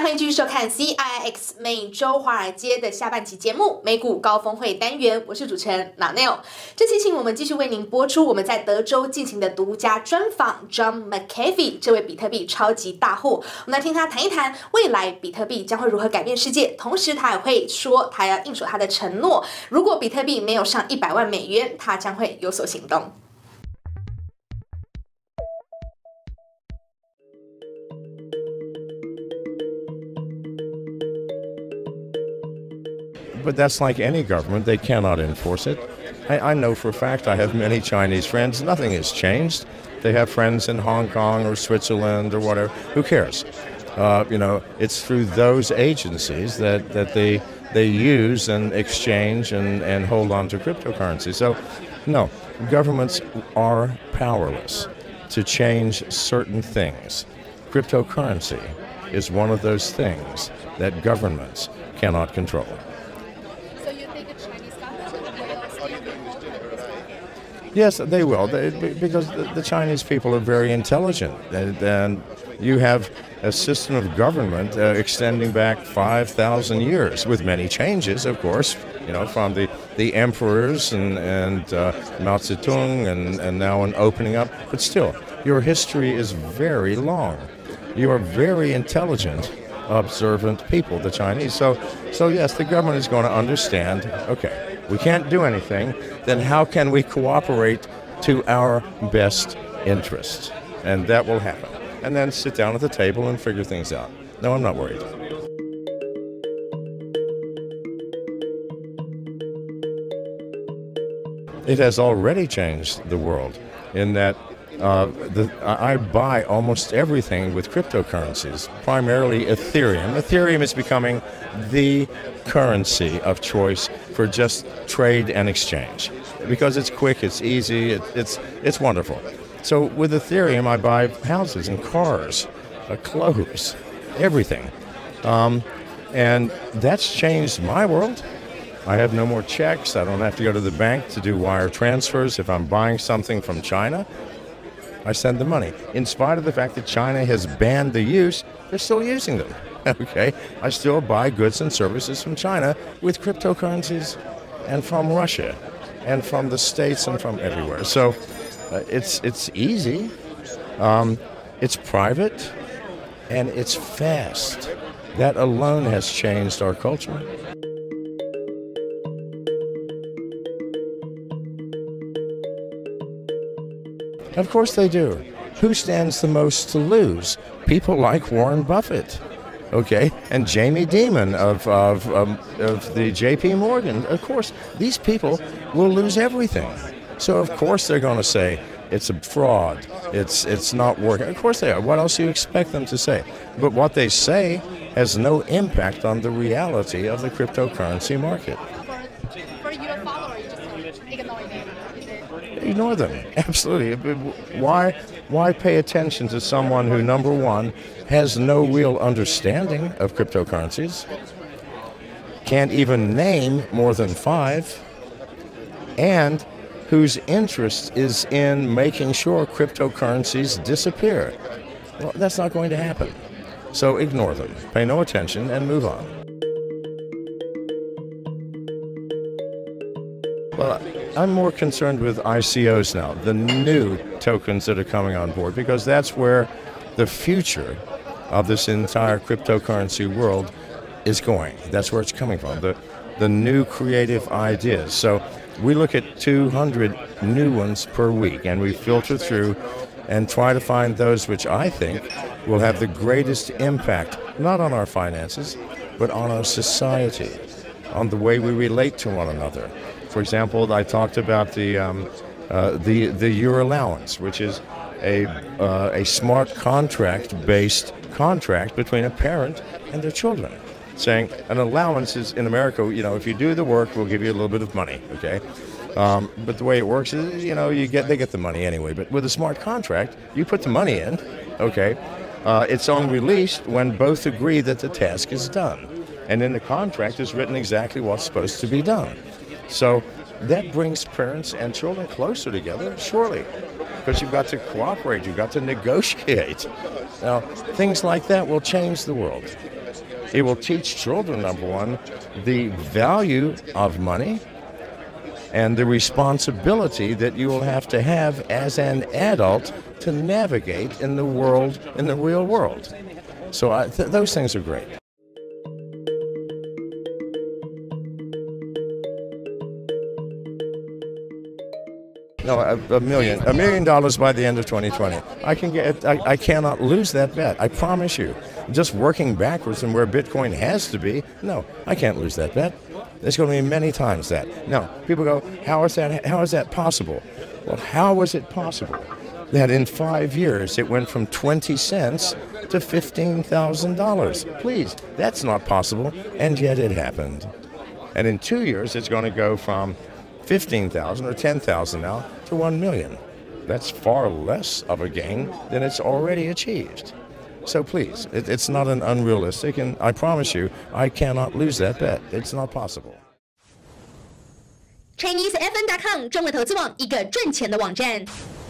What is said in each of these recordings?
欢迎继续收看 CIX 每周华尔街的下半期节目美股高峰会单元，我是主持人马 Neil。这期请我们继续为您播出我们在德州进行的独家专访 John McAfee 这位比特币超级大户，我们来听他谈一谈未来比特币将会如何改变世界，同时他也会说他要应守他的承诺，如果比特币没有上100万美元，他将会有所行动。 But that's like any government. They cannot enforce it. I know for a fact I have many Chinese friends. Nothing has changed. They have friends in Hong Kong or Switzerland or whatever. Who cares? It's through those agencies that they use and exchange and hold on to cryptocurrency. So, no, governments are powerless to change certain things. Cryptocurrency is one of those things that governments cannot control. Yes, they will, because the Chinese people are very intelligent, and you have a system of government extending back 5,000 years, with many changes, of course, from the emperors and Mao Zedong and now an opening up, but still, your history is very long. You are very intelligent, observant people, the Chinese. So yes, the government is going to understand, okay, we can't do anything, then how can we cooperate to our best interest? And that will happen. And then sit down at the table and figure things out. No, I'm not worried. It has already changed the world in that I buy almost everything with cryptocurrencies, primarily Ethereum. Ethereum is becoming the currency of choice for just trade and exchange because it's quick, it's easy, it's wonderful. So with Ethereum, I buy houses and cars, clothes, everything. And that's changed my world. I have no more checks. I don't have to go to the bank to do wire transfers. If I'm buying something from China, I send the money. In spite of the fact that China has banned the use, they're still using them. Okay, I still buy goods and services from China with cryptocurrencies and from Russia and from the States and from everywhere. So it's easy, it's private, and it's fast. That alone has changed our culture. Of course they do. Who stands the most to lose? People like Warren Buffett, okay, and Jamie Dimon of the J.P. Morgan. Of course, these people will lose everything. So of course they're going to say it's a fraud. It's not working. Of course they are. What else do you expect them to say? But what they say has no impact on the reality of the cryptocurrency market. For you to follow, or you just ignore them? Ignore them, absolutely. Why pay attention to someone who, number one, has no real understanding of cryptocurrencies, can't even name more than 5, and whose interest is in making sure cryptocurrencies disappear? Well, that's not going to happen. So ignore them, pay no attention, and move on. Well, I'm more concerned with ICOs now, the new tokens that are coming on board, because that's where the future of this entire cryptocurrency world is going. That's where it's coming from, the new creative ideas. So we look at 200 new ones per week, and we filter through and try to find those which I think will have the greatest impact, not on our finances, but on our society, on the way we relate to one another. For example, I talked about the Your Allowance, which is a smart contract-based contract between a parent and their children, saying an allowance is, in America, if you do the work, we'll give you a little bit of money, okay? But the way it works is, they get the money anyway. But with a smart contract, you put the money in, okay? It's only released when both agree that the task is done. And in the contract is written exactly what's supposed to be done. So that brings parents and children closer together, surely, because you've got to cooperate, you've got to negotiate. Now, things like that will change the world. It will teach children, number one, the value of money and the responsibility that you will have to have as an adult to navigate in the world, in the real world. So those things are great. No, $1 million by the end of 2020. I cannot lose that bet. I promise you. Just working backwards from where Bitcoin has to be, no, I can't lose that bet. There's going to be many times that. Now, people go, how is that possible? Well, how was it possible that in 5 years it went from 20 cents to $15,000? Please, that's not possible, and yet it happened. And in 2 years, it's going to go from 15,000 or 10,000 now to 1 million. That's far less of a gain than it's already achieved. So please, it's not an unrealistic, and I promise you, I cannot lose that bet. It's not possible. ChineseFN.com 中文投资网，一个赚钱的网站。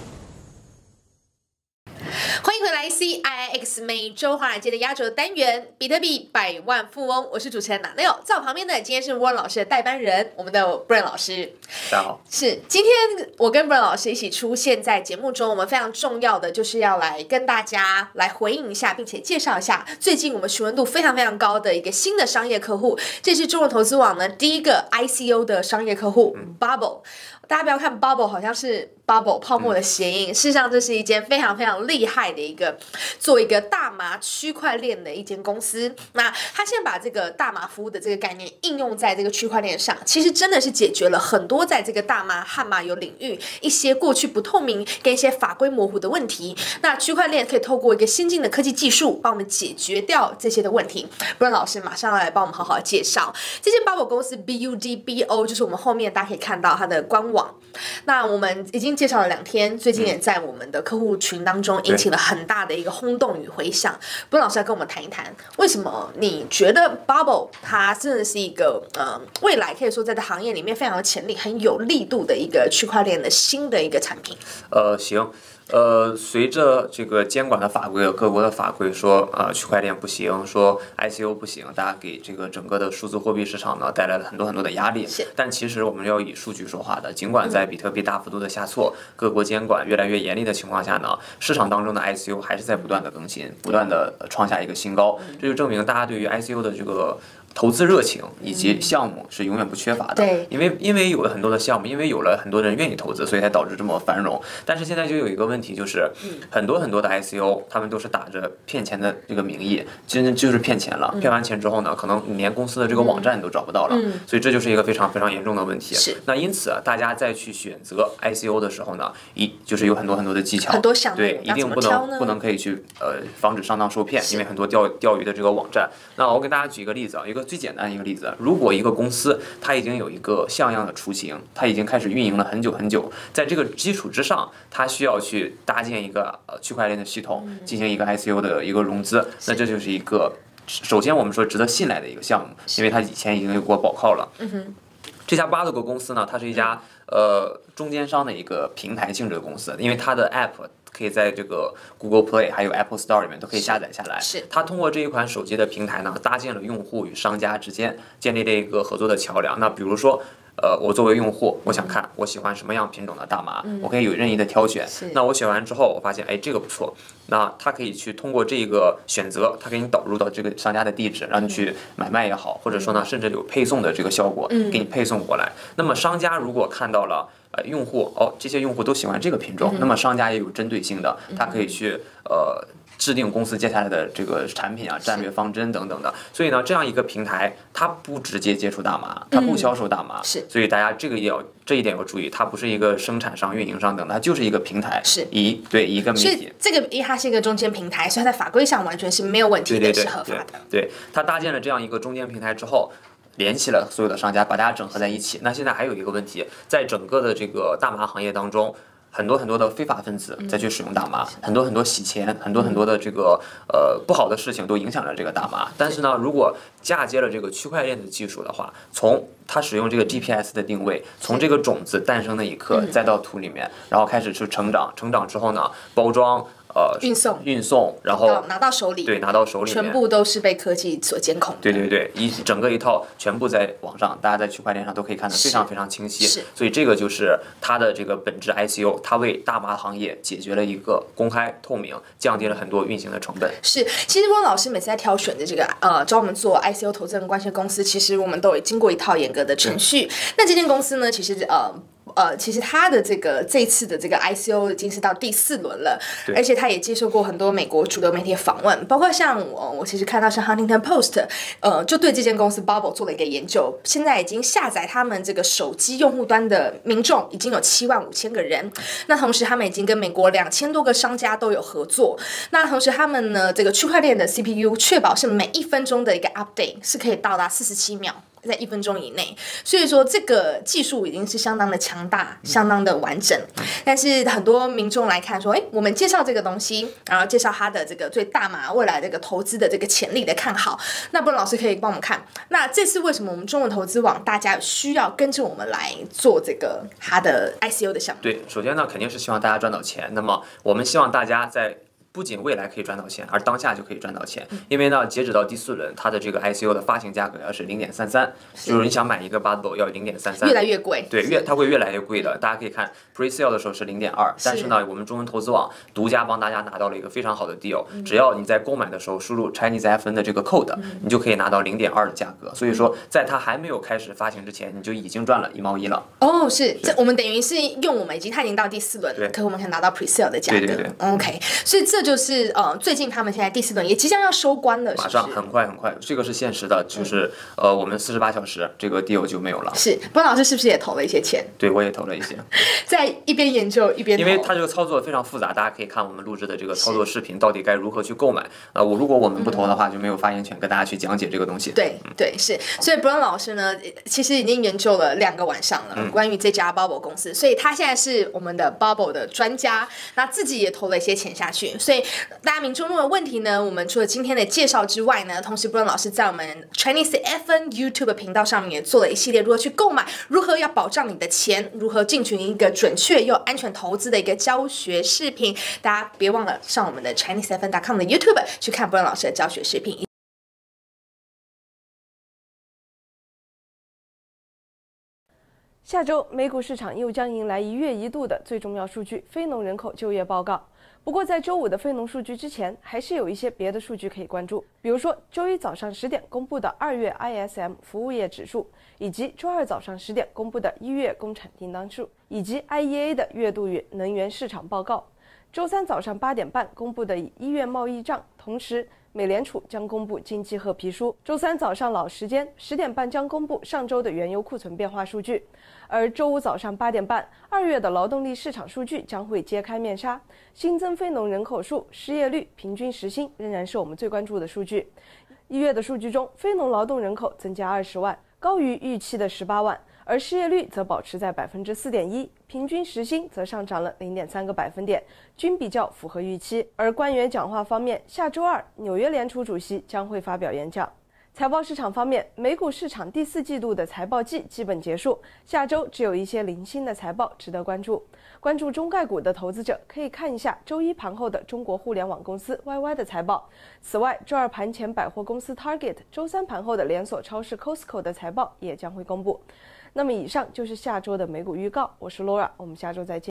欢迎回来 CIX 每周华尔街的压轴单元，比特币百万富翁，我是主持人Nanelle，在我旁边的今天是 Warren 老师的代班人，我们的 Brian 老师。 大家好。 是今天我跟 Brian 老师一起出现在节目中，我们非常重要的就是要来跟大家来回应一下，并且介绍一下最近我们询问度非常非常高的一个新的商业客户，这是中文投资网呢第一个 ICO 的商业客户Bubble。大家不要看 bubble 好像是 bubble 泡沫的谐音，事实上这是一间非常非常厉害的一个做一个大麻区块链的一间公司。那他现在把这个大麻服务的这个概念应用在这个区块链上，其实真的是解决了很多在这个大麻和麻油领域一些过去不透明跟一些法规模糊的问题。那区块链可以透过一个先进的科技技术帮我们解决掉这些的问题。不然老师马上要来帮我们好好介绍这间 bubble 公司 BUDBO， 就是我们后面大家可以看到它的官网。那我们已经介绍了2天，最近也在我们的客户群当中引起了很大的一个轰动与回响。不然老师要跟我们谈一谈，为什么你觉得 Bubble 它真的是一个未来可以说在这行业里面非常有潜力、很有力度的一个区块链的新的一个产品？ 行。随着这个监管的法规，各国的法规说区块链不行，说 ICO 不行，大家给这个整个的数字货币市场呢带来了很多很多的压力。但其实我们要以数据说话的，尽管在比特币大幅度的下挫，各国监管越来越严厉的情况下呢，市场当中的 ICO 还是在不断的更新，不断的创下一个新高。这就证明大家对于 ICO 的这个投资热情以及项目是永远不缺乏的。 对， 因为有了很多的项目，因为有了很多人愿意投资，所以才导致这么繁荣。但是现在就有一个问题，就是很多很多的 ICO， 他们都是打着骗钱的这个名义，真的就是骗钱了。骗完钱之后呢，可能你连公司的这个网站都找不到了，所以这就是一个非常非常严重的问题。那因此大家再去选择 ICO 的时候呢，就是有很多很多的技巧， 很多项目， 对，一定不能可以去防止上当受骗，因为很多钓鱼的这个网站。那我给大家举一个例子啊，一个最简单的一个例子，如果一个公司它已经有一个像样的雏形，它已经开始运营了很久很久，在这个基础之上，它需要去搭建一个区块链的系统，进行一个 ICO 的一个融资，那这就是一个首先我们说值得信赖的一个项目，因为它以前已经有过保靠了。这家巴德格公司呢，它是一家中间商的一个平台性质的公司，因为它的 App 可以在这个 Google Play 还有 Apple Store 里面都可以下载下来。它通过这一款手机的平台呢，搭建了用户与商家之间建立了一个合作的桥梁。那比如说，我作为用户，我想看我喜欢什么样品种的大麻，我可以有任意的挑选。那我选完之后，我发现哎这个不错，那他可以去通过这个选择，他给你导入到这个商家的地址，让你去买卖也好，或者说呢甚至有配送的这个效果，给你配送过来。那么商家如果看到了用户这些用户都喜欢这个品种，那么商家也有针对性的，他可以去制定公司接下来的这个产品啊、战略方针等等的。所以呢，这样一个平台，它不直接接触大麻，它不销售大麻，所以大家这一点要注意，它不是一个生产商、运营商等，它就是一个平台，一个媒体。所以这个它是一个中间平台，所以它在法规上完全是没有问题的，是合法的。 对，它搭建了这样一个中间平台之后，联系了所有的商家，把大家整合在一起。那现在还有一个问题，在整个的这个大麻行业当中，很多很多的非法分子再去使用大麻，很多很多洗钱，很多很多的这个不好的事情都影响着这个大麻。但是呢，如果嫁接了这个区块链的技术的话，从它使用这个 GPS 的定位，从这个种子诞生那一刻，再到土里面，然后开始去成长，成长之后呢，包装运送，然后拿到手里， 对，拿到手里面， 全部都是被科技所监控的。 对，整个一套全部在网上，大家在区块链上都可以看得非常非常清晰。 是， 所以这个就是它的这个本质 ICO， 它为大麻行业解决了一个公开透明，降低了很多运行的成本。 是，其实温老师每次在挑选的这个找我们做 ICO 投资人关系的公司，其实我们都有经过一套严格的程序。那这间公司呢，其实它的这一次的这个 ICO 已经是到第4轮了，而且他也接受过很多美国主流媒体的访问，包括像我其实看到像 Huntington Post， 就对这间公司 Bubble 做了一个研究，现在已经下载他们这个手机用户端的民众已经有75000个人，那同时他们已经跟美国2000多个商家都有合作，那同时他们呢这个区块链的 CPU 确保是每1分钟的一个 update 是可以到达47秒。在1分钟以内，所以说这个技术已经是相当的强大，相当的完整。但是很多民众来看说，我们介绍这个东西，然后介绍它的这个对大麻未来这个投资的这个潜力的看好，那不然老师可以帮我们看，那这次为什么我们中文投资网大家需要跟着我们来做这个它的 ICO 的项目？ 对，首先呢，肯定是希望大家赚到钱。那么我们希望大家不仅未来可以赚到钱，而当下就可以赚到钱。因为呢，截止到第4轮，它的这个 ICO 的发行价格要是0.33，就是你想买一个 Bubble 要0.33， 越来越贵。 对，它会越来越贵的。大家可以看 Pre-sale 的时候是0.2，但是呢，我们中文投资网独家帮大家拿到了一个非常好的 deal，只要你在购买的时候输入 Chinese FN 的这个 code，你就可以拿到0.2的价格。所以说，在它还没有开始发行之前，你就已经赚了1毛1了。 哦，是，这我们等于是用它已经到第4轮了，可我们可以拿到 Pre-sale 的价格。 对。 OK， 所以这就是最近他们现在第4轮也即将要收官了， 马上很快，这个是现实的，就是我们48小时这个 deal 就没有了。 是，温老师是不是也投了一些钱？ 对，我也投了一些， 在一边研究一边投。 因为它这个操作非常复杂，大家可以看我们录制的这个操作视频，到底该如何去购买。如果我们不投的话，就没有发言权跟大家去讲解这个东西。 对，是，所以 Brian 老师呢，其实已经研究了2个晚上了，关于这家 Bubble 公司，所以他现在是我们的 Bubble 的专家，那自己也投了一些钱下去，所以大家民众的问题呢，我们除了今天的介绍之外呢，同时 Brian 老师在我们 Chinese FN YouTube 频道上面也做了一系列如何去购买，如何要保障你的钱，如何进行一个准确又安全投资的一个教学视频，大家别忘了上我们的 ChineseFN.com 的 YouTube 去看 Brian 老师的教学视频。 下周美股市场又将迎来1月1度的最重要数据——非农人口就业报告。不过，在周5的非农数据之前，还是有一些别的数据可以关注，比如说周1早上10点公布的2月 ISM 服务业指数，以及周2早上10点公布的1月工厂订单数，以及 IEA 的月度能源市场报告。周3早上8点半公布的1月贸易账，同时美联储将公布经济褐皮书。周3早上老时间10点半将公布上周的原油库存变化数据，而周5早上8点半，2月的劳动力市场数据将会揭开面纱。新增非农人口数、失业率、平均时薪仍然是我们最关注的数据。1月的数据中，非农劳动人口增加20万，高于预期的18万。而失业率则保持在4.1%，平均时薪则上涨了0.3个百分点，均比较符合预期。而官员讲话方面，下周2纽约联储主席将会发表演讲。财报市场方面，美股市场第4季度的财报季基本结束，下周只有一些零星的财报值得关注。关注中概股的投资者可以看一下周1盘后的中国互联网公司 YY 的财报。此外，周2盘前百货公司 Target， 周3盘后的连锁超市 Costco 的财报也将会公布。那么以上就是下周的美股预告，我是 Laura， 我们下周再见。